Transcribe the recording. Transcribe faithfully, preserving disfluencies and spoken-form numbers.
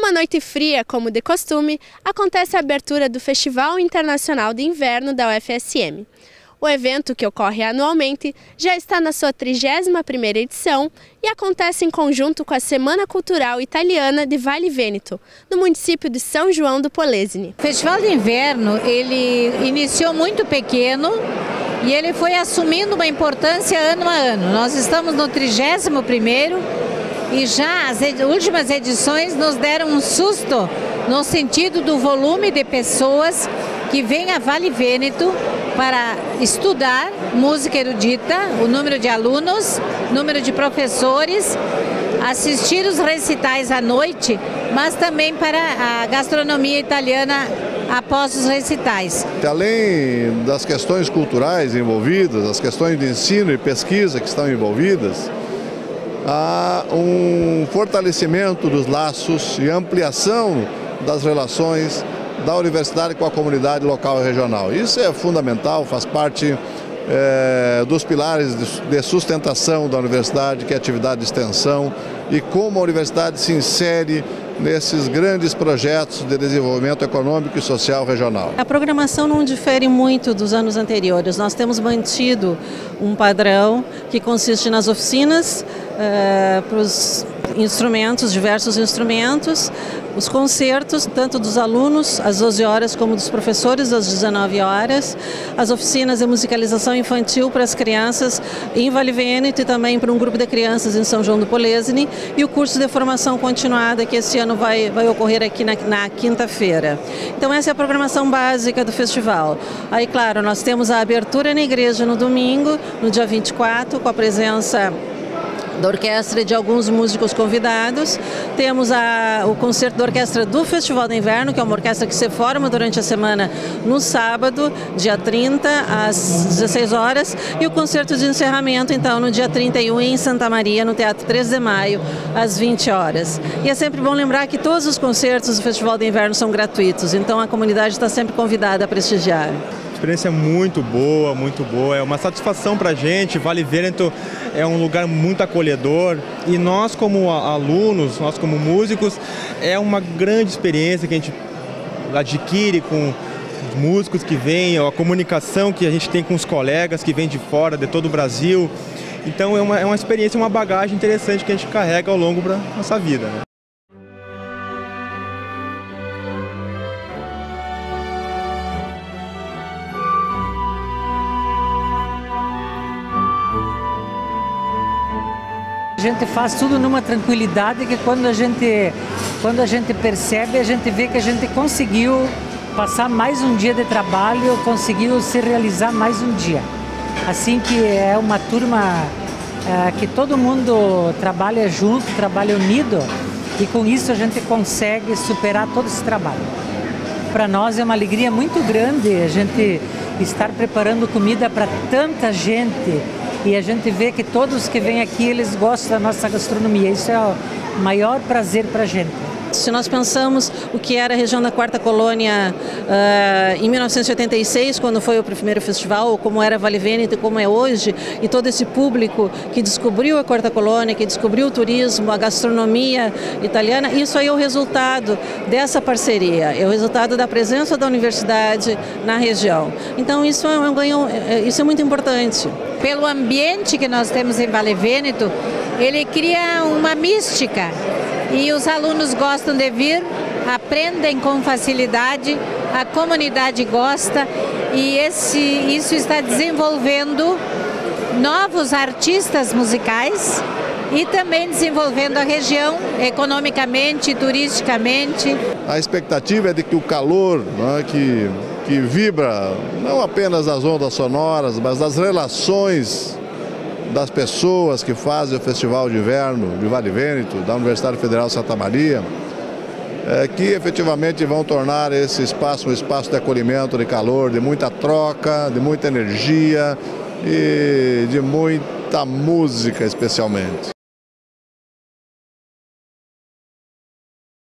Numa noite fria, como de costume, acontece a abertura do Festival Internacional de Inverno da U F S M. O evento, que ocorre anualmente, já está na sua trigésima primeira edição e acontece em conjunto com a Semana Cultural Italiana de Vale Vêneto, no município de São João do Polesine. O Festival de Inverno, ele iniciou muito pequeno e ele foi assumindo uma importância ano a ano. Nós estamos no trigésimo primeiro e já as ed- últimas edições nos deram um susto no sentido do volume de pessoas que vêm a Vale Vêneto para estudar música erudita, o número de alunos, número de professores, assistir os recitais à noite, mas também para a gastronomia italiana após os recitais. Além das questões culturais envolvidas, as questões de ensino e pesquisa que estão envolvidas, há um fortalecimento dos laços e ampliação das relações da universidade com a comunidade local e regional. Isso é fundamental, faz parte é, dos pilares de sustentação da universidade, que é a atividade de extensão, e como a universidade se insere nesses grandes projetos de desenvolvimento econômico e social regional. A programação não difere muito dos anos anteriores. Nós temos mantido um padrão que consiste nas oficinas uh, para os instrumentos, diversos instrumentos, os concertos, tanto dos alunos às doze horas como dos professores às dezenove horas, as oficinas de musicalização infantil para as crianças em Vale Vêneto e também para um grupo de crianças em São João do Polesine, e o curso de formação continuada que esse ano vai, vai ocorrer aqui na, na quinta-feira. Então essa é a programação básica do festival. Aí, claro, nós temos a abertura na igreja no domingo, no dia vinte e quatro, com a presença da orquestra e de alguns músicos convidados. Temos a, o concerto da orquestra do Festival de Inverno, que é uma orquestra que se forma durante a semana no sábado, dia trinta, às dezesseis horas, e o concerto de encerramento, então, no dia trinta e um, em Santa Maria, no Teatro três de Maio, às vinte horas. E é sempre bom lembrar que todos os concertos do Festival de Inverno são gratuitos, então a comunidade está sempre convidada a prestigiar. Experiência muito boa, muito boa, é uma satisfação para a gente. Vale Vêneto é um lugar muito acolhedor e nós como alunos, nós como músicos, é uma grande experiência que a gente adquire com os músicos que vêm, a comunicação que a gente tem com os colegas que vêm de fora, de todo o Brasil. Então é uma, é uma experiência, uma bagagem interessante que a gente carrega ao longo da nossa vida, né? A gente faz tudo numa tranquilidade que quando a gente, quando a gente percebe, a gente vê que a gente conseguiu passar mais um dia de trabalho, conseguiu se realizar mais um dia. Assim que é uma turma é, que todo mundo trabalha junto, trabalha unido, e com isso a gente consegue superar todo esse trabalho. Para nós é uma alegria muito grande a gente estar preparando comida para tanta gente. E a gente vê que todos que vêm aqui, eles gostam da nossa gastronomia. Isso é o maior prazer para a gente. Se nós pensamos o que era a região da Quarta Colônia uh, em mil novecentos e oitenta e seis, quando foi o primeiro festival, ou como era Vale Vêneto e como é hoje, e todo esse público que descobriu a Quarta Colônia, que descobriu o turismo, a gastronomia italiana, isso aí é o resultado dessa parceria, é o resultado da presença da universidade na região. Então isso é um ganho, isso é muito importante. Pelo ambiente que nós temos em Vale Vêneto, ele cria uma mística. E os alunos gostam de vir, aprendem com facilidade, a comunidade gosta e esse, isso está desenvolvendo novos artistas musicais e também desenvolvendo a região economicamente, turisticamente. A expectativa é de que o calor, né, que, que vibra não apenas das ondas sonoras, mas das relações das pessoas que fazem o Festival de Inverno de Vale Vêneto, da Universidade Federal de Santa Maria, é, que efetivamente vão tornar esse espaço um espaço de acolhimento, de calor, de muita troca, de muita energia e de muita música especialmente.